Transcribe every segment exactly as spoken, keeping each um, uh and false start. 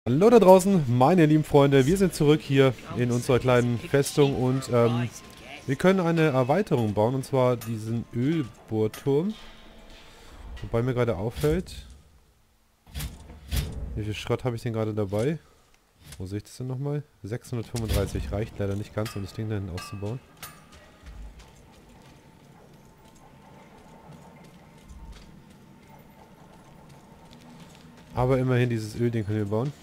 Hallo da draußen, meine lieben Freunde, wir sind zurück hier in unserer kleinen Festung und ähm, wir können eine Erweiterung bauen, und zwar diesen Ölbohrturm. Wobei mir gerade auffällt, wie viel Schrott habe ich denn gerade dabei? Wo sehe ich das denn nochmal? sechshundertfünfunddreißig reicht leider nicht ganz, um das Ding da hinten auszubauen. Aber immerhin, dieses Ölding können wir bauen.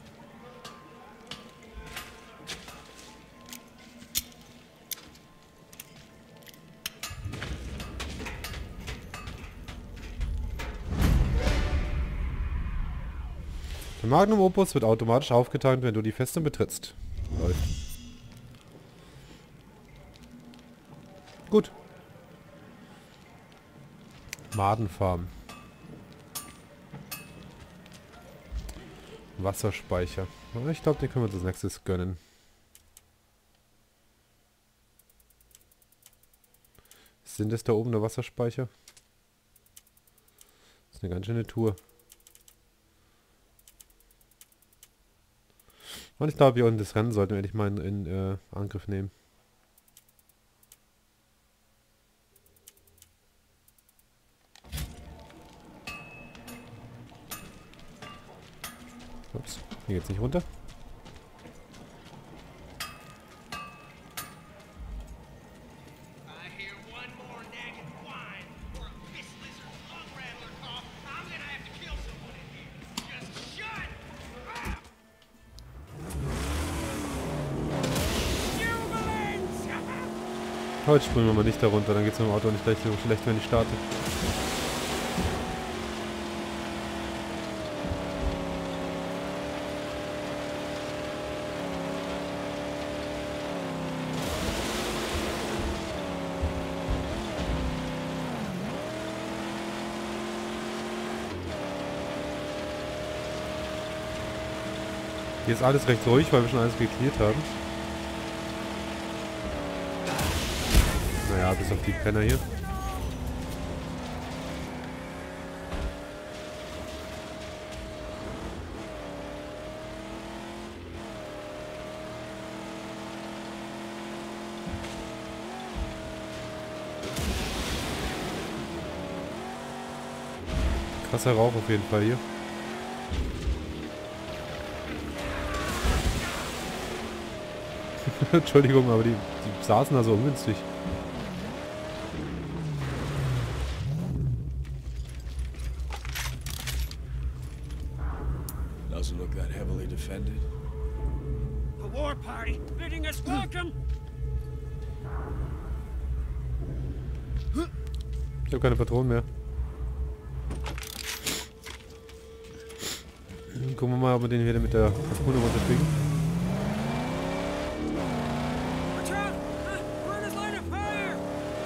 Der Magnum Opus wird automatisch aufgetankt, wenn du die Festung betrittst. Läuft. Gut. Madenfarm. Wasserspeicher. Ich glaube, den können wir uns als nächstes gönnen. Sind das da oben der Wasserspeicher? Das ist eine ganz schöne Tour. Und ich glaube, hier unten das Rennen sollten wir endlich mal in, in äh, Angriff nehmen. Ups, hier geht's nicht runter. Heute springen wir mal nicht darunter, dann geht es mit dem Auto nicht gleich so schlecht, wenn ich starte. Hier ist alles recht ruhig, weil wir schon alles geklärt haben. Naja, bis auf die Penner hier. Krasser Rauch auf jeden Fall hier. Entschuldigung, aber die, die saßen da so ungünstig. Doesn't look that heavily defended. A war party bidding us welcome. Ich habe keine Patronen mehr. Gucken wir mal, ob wir den wieder mit der Harpune runterkriegen. Watch out! Uh, we're in his line of fire!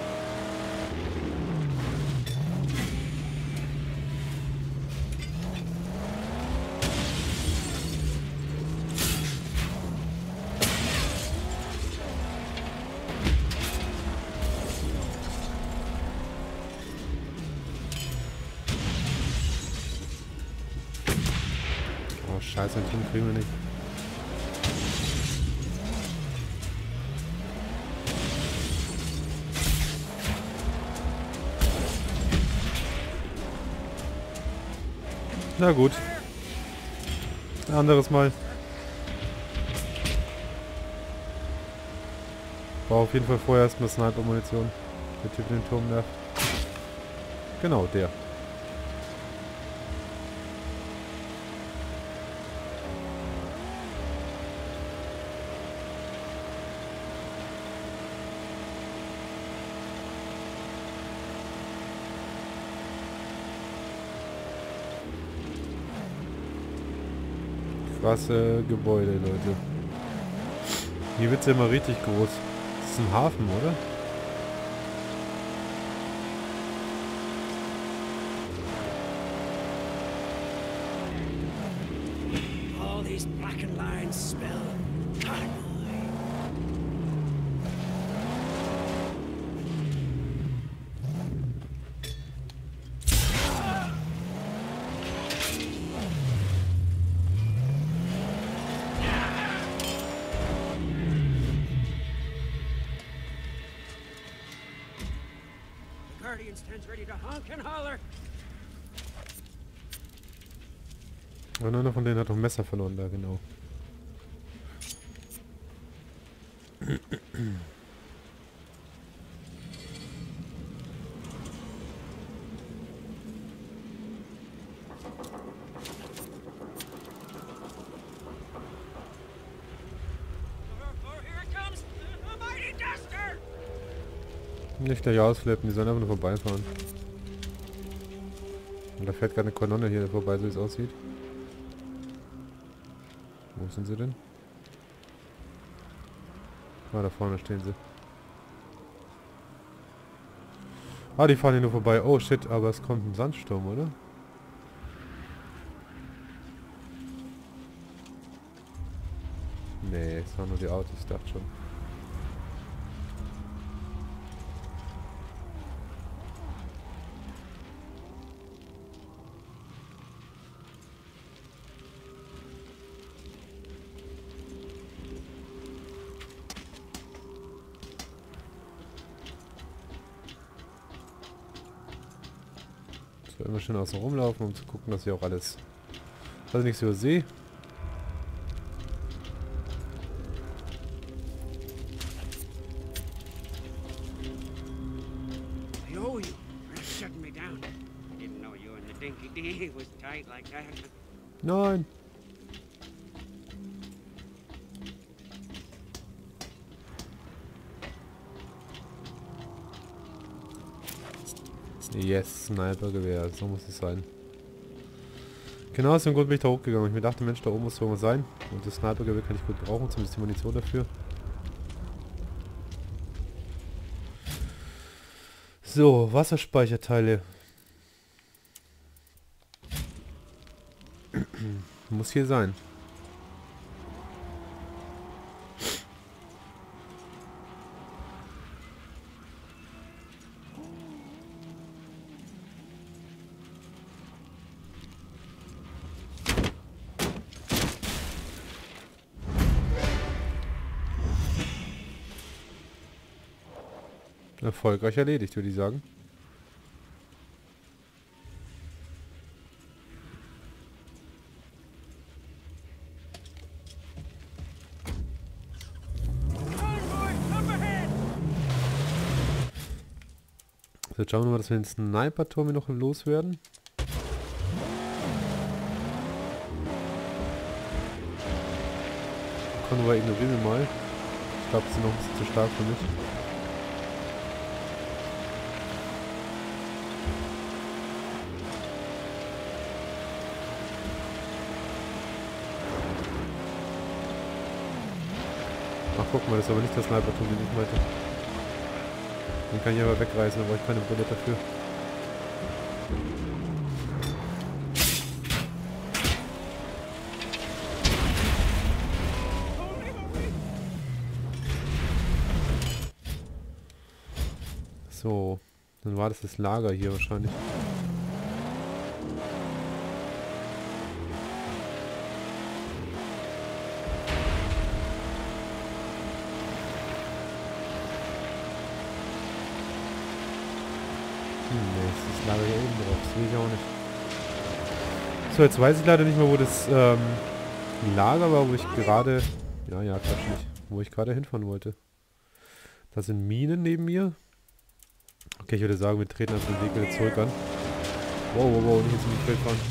Oh scheiße, ein Team kriegen wir nicht. Na gut. Ein anderes Mal. Brauche auf jeden Fall vorher erstmal Sniper-Munition. Der Typ den Turm nervt. Genau, der. Krasse Gebäude, Leute. Hier wird es ja immer richtig groß. Das ist ein Hafen, oder? All these blackened lines smell paranoid. stands ready to honk and holler. Und einer von denen hat noch ein Messer verloren da, genau. Nicht gleich ausflippen, die sollen einfach nur vorbeifahren. Und da fährt gerade eine Kolonne hier vorbei, so wie es aussieht. Wo sind sie denn? Ah, da vorne stehen sie. Ah, die fahren hier nur vorbei. Oh shit, aber es kommt ein Sandsturm, oder? Nee, es waren nur die Autos, ich dachte schon. So, immer schön außen rumlaufen, um zu gucken, dass ich auch alles, dass ich nichts übersehe. I owe you for shutting me down. I didn't know you and the Dinky D was tight like that. Nein! Yes, Snipergewehr, so muss es sein. Genau aus dem Grund bin ich da hochgegangen. Ich mir dachte, Mensch, da oben muss irgendwas sein. Und das Snipergewehr kann ich gut brauchen, zumindest die Munition dafür. So, Wasserspeicherteile. Muss hier sein. Erfolgreich erledigt, würde ich sagen. So, jetzt schauen wir mal, dass wir den Sniper-Turm hier noch loswerden. Konvoi ignorieren wir mal. Ich glaube, sie sind noch ein bisschen zu stark für mich. Ach, guck mal, das ist aber nicht der Sniper-Turm, den ich meinte. Den kann ich aber wegreißen, da brauche ich keine Bullet dafür. So, dann war das das Lager hier wahrscheinlich. Hm, nee, ist das Lager hier oben drauf, das will ich auch nicht. So, jetzt weiß ich leider nicht mehr, wo das ähm, Lager war, wo ich gerade... Ja, ja, Quatsch nicht. Wo ich gerade hinfahren wollte. Da sind Minen neben mir. Okay, ich würde sagen, wir treten einfach den Weg wieder zurück an. Wow, wow, wow, nicht jetzt in die Feld fahren.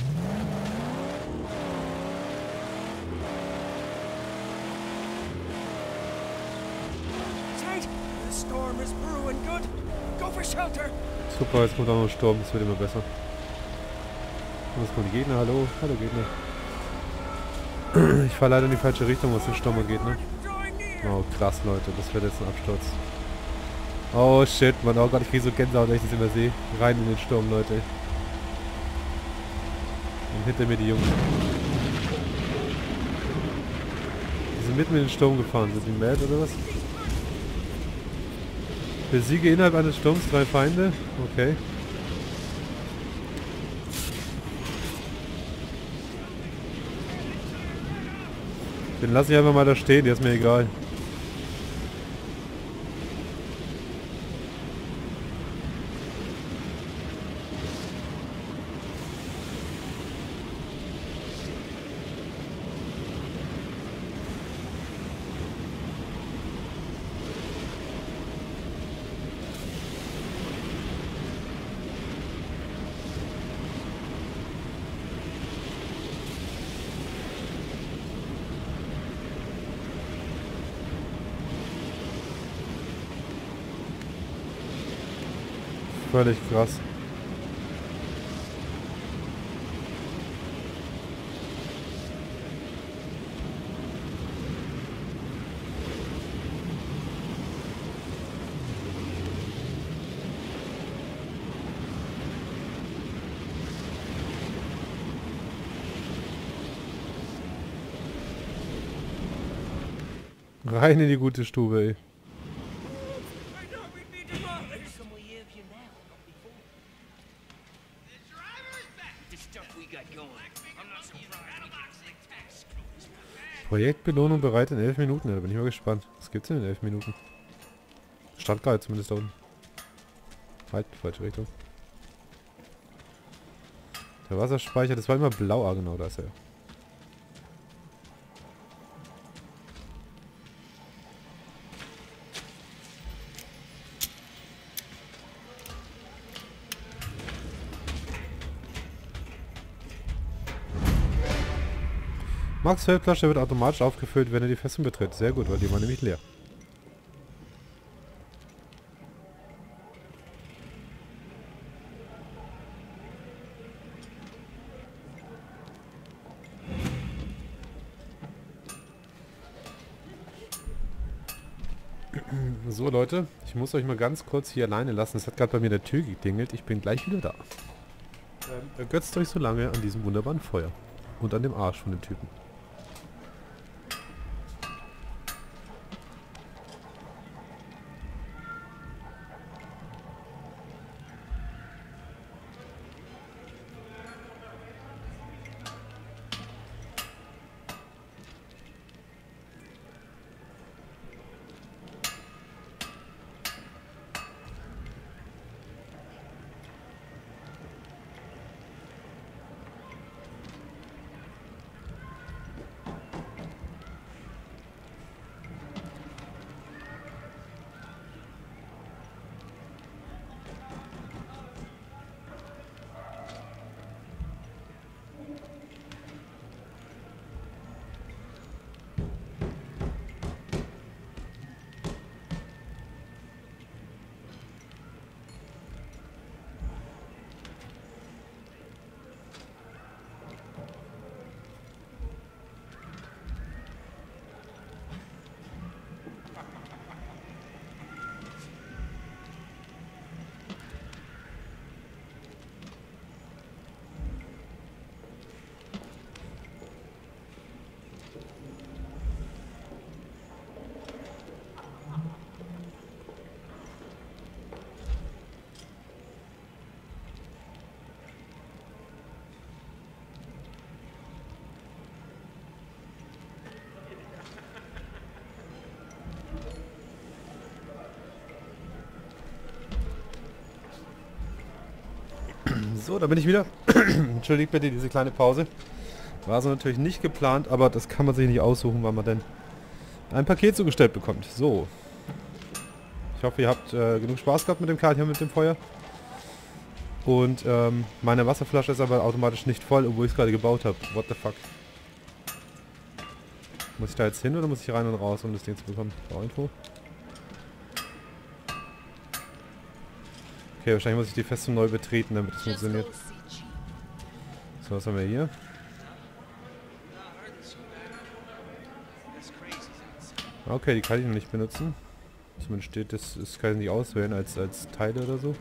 Super, jetzt kommt auch noch ein Sturm, das wird immer besser. Und jetzt kommen die Gegner, hallo, hallo Gegner. Ich fahre leider in die falsche Richtung, was den Sturm angeht, ne? Oh krass, Leute, das wird jetzt ein Absturz. Oh shit, man, oh Gott, ich kriege so Gänsehaut, wenn ich das immer sehe. Rein in den Sturm, Leute. Und hinter mir die Jungs. Die sind mitten in den Sturm gefahren, sind die mad oder was? Besiege innerhalb eines Sturms drei Feinde. Okay. Den lasse ich einfach mal da stehen, der ist mir egal. völlig krass. Rein in die gute Stube, ey. Projektbelohnung bereit in elf Minuten. Ja, da bin ich mal gespannt. Was gibt's denn in elf Minuten? Stand gerade zumindest da unten. Halt, falsche Richtung. Der Wasserspeicher, das war immer blau. Ah, genau, da ist er. Max Feldflasche wird automatisch aufgefüllt, wenn er die Festung betritt. Sehr gut, weil die war nämlich leer. So Leute, ich muss euch mal ganz kurz hier alleine lassen. Es hat gerade bei mir der Tür geklingelt. Ich bin gleich wieder da. Ähm, ergötzt euch so lange an diesem wunderbaren Feuer. Und an dem Arsch von dem Typen. So, da bin ich wieder. Entschuldigt bitte diese kleine Pause. War so natürlich nicht geplant, aber das kann man sich nicht aussuchen, wann man denn ein Paket zugestellt bekommt. So. Ich hoffe, ihr habt äh, genug Spaß gehabt mit dem Kart hier mit dem Feuer. Und ähm, meine Wasserflasche ist aber automatisch nicht voll, obwohl ich es gerade gebaut habe. What the fuck? Muss ich da jetzt hin oder muss ich rein und raus, um das Ding zu bekommen? Bauinfo. Okay, wahrscheinlich muss ich die Festung neu betreten, damit es funktioniert. So, was haben wir hier? Okay, die kann ich noch nicht benutzen. Zumindest steht, das, das kann ich nicht auswählen als, als Teile oder so.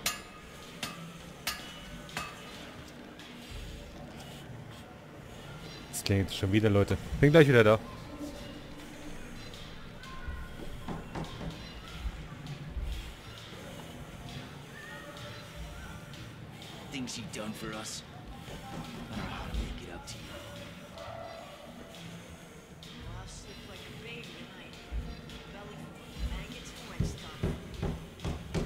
Das klingt jetzt schon wieder, Leute. Bin gleich wieder da. Things you've done for us. I don't know how to make it up to you. I'll sleep like a baby tonight. Belly full of maggots and wet stuff.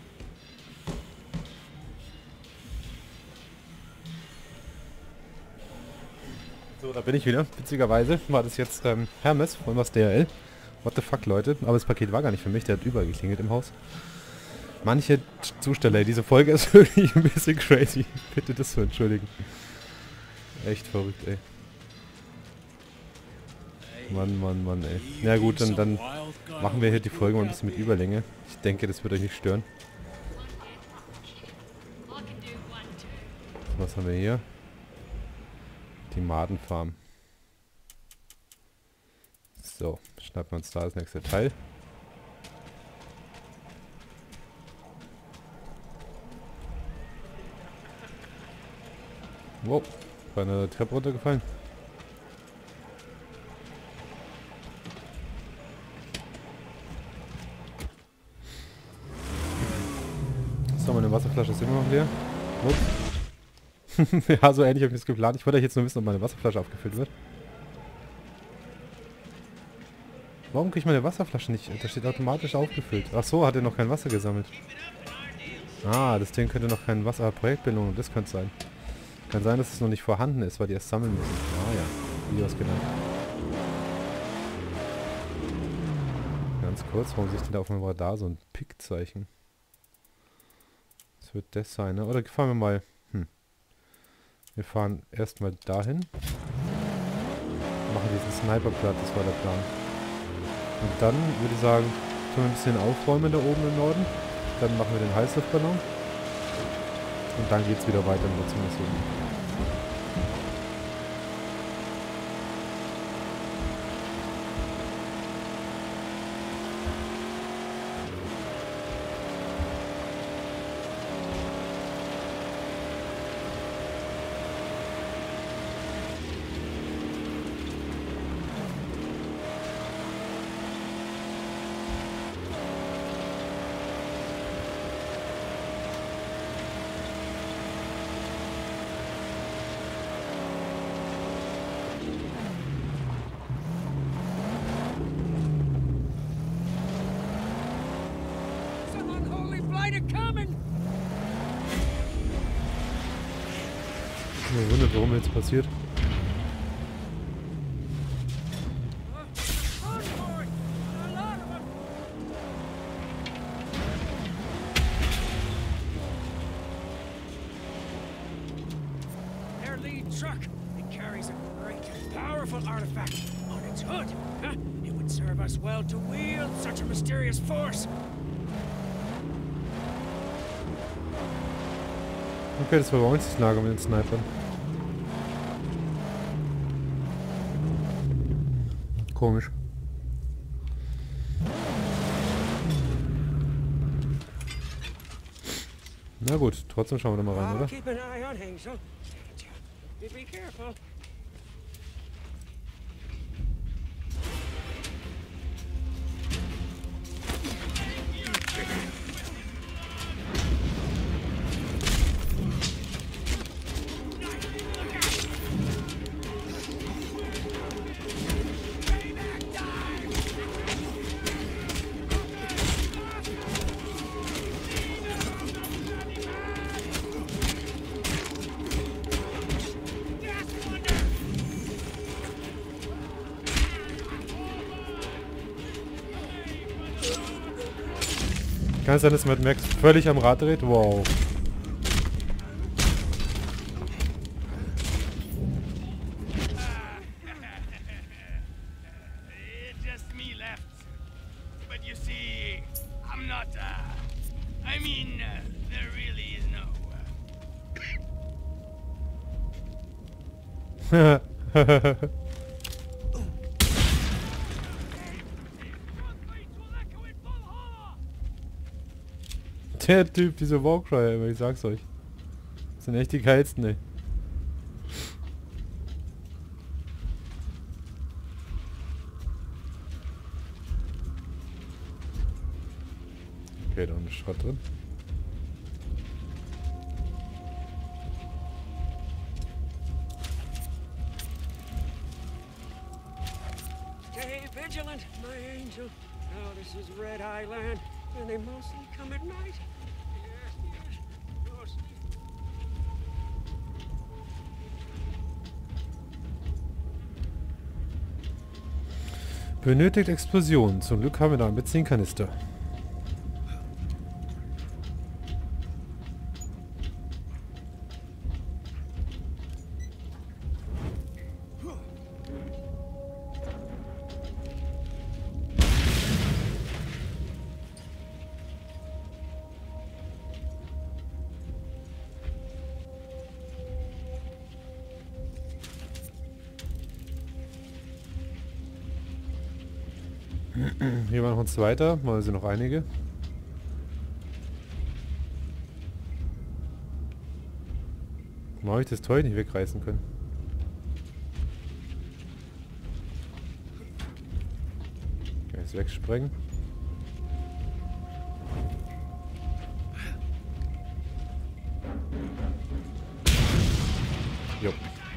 So, da bin ich wieder. Witzigerweise war das jetzt ähm, Hermes von was D H L. What the fuck, Leute. Aber das Paket war gar nicht für mich. Der hat überall geklingelt im Haus. Manche Zusteller, diese Folge ist wirklich ein bisschen crazy. Bitte das zu entschuldigen. Echt verrückt, ey. Mann, Mann, Mann, ey. Na gut, dann, dann machen wir hier die Folge mal ein bisschen mit Überlänge. Ich denke, das wird euch nicht stören. Was haben wir hier? Die Madenfarm. So, schnappen wir uns da das nächste Teil. Wow, war eine Treppe runtergefallen. So, meine Wasserflasche ist immer noch leer. Ups. Ja, so ähnlich habe ich es geplant. Ich wollte jetzt nur wissen, ob meine Wasserflasche aufgefüllt wird. Warum kriege ich meine Wasserflasche nicht? Da steht automatisch aufgefüllt. Ach so, hat er noch kein Wasser gesammelt. Ah, das Ding könnte noch kein Wasser... Projektbelohnung, das könnte sein. Kann sein, dass es noch nicht vorhanden ist, weil die erst sammeln müssen. Ah ja, wie was genannt. Ganz kurz, warum sehe ich denn da auf meinem Radar so ein Pick-Zeichen? Das wird das sein, ne? Oder fahren wir mal... Hm. Wir fahren erstmal dahin. Machen diesen Sniper platt, das war der Plan. Und dann würde ich sagen, tun wir ein bisschen aufräumen da oben im Norden. Dann machen wir den Heißluftballon. Und dann geht es wieder weiter mit der Mission. Ich bin wundert, warum jetzt passiert. Their lead truck. It carries a great, powerful artifact on its hood. Huh? It would serve us well to wield such a mysterious force. Okay, das war bei uns das Lager mit den Snipern. Komisch. Na gut, trotzdem schauen wir da mal rein, oder? Keep an eye on Hazel. Be careful. Kann es sein, dass Mad Max völlig am Rad dreht? Wow. Just me left. But you see, I'm not, uh, I mean, uh, there really is no, uh, Der Typ, diese Warcry, ich sag's euch. Das sind echt die geilsten, ey. Okay, da ist Schrott drin. Stay vigilant, my angel. Now this is Red Island, and they mostly come at night. Yes, yes, mostly. Benötigt Explosion. Zum Glück haben wir da einen Benzinkanister. Hier war noch ein zweiter. Mal sind noch einige. Warum habe ich das Zeug nicht wegreißen können? Kann ich es wegsprengen? Jo.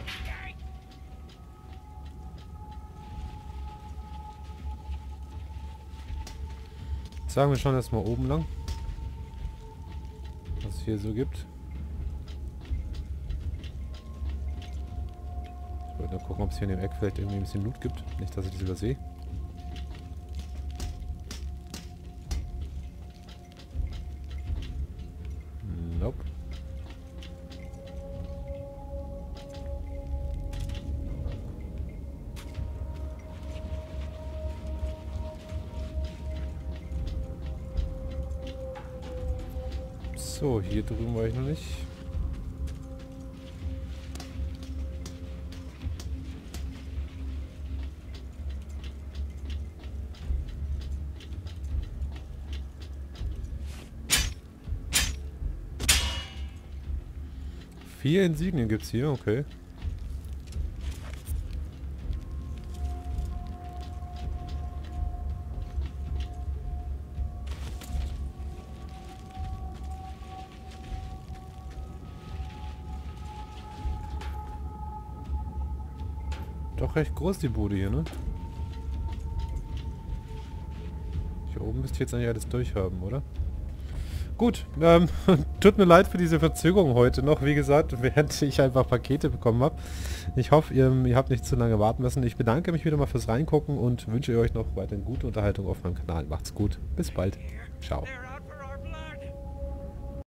Sagen wir schon erstmal oben lang, was es hier so gibt. Ich wollte nur gucken, ob es hier in dem Eck vielleicht irgendwie ein bisschen Loot gibt. Nicht, dass ich das übersehe. Nope. So, hier drüben war ich noch nicht. Vier Insignien gibt's hier, okay. Doch recht groß die Bude hier, ne? Hier oben müsst ihr jetzt eigentlich alles durchhaben, oder? Gut, ähm, tut mir leid für diese Verzögerung heute noch. Wie gesagt, während ich einfach Pakete bekommen habe. Ich hoffe, ihr, ihr habt nicht zu lange warten müssen. Ich bedanke mich wieder mal fürs Reingucken und wünsche euch noch weiterhin gute Unterhaltung auf meinem Kanal. Macht's gut, bis bald. Ciao. They're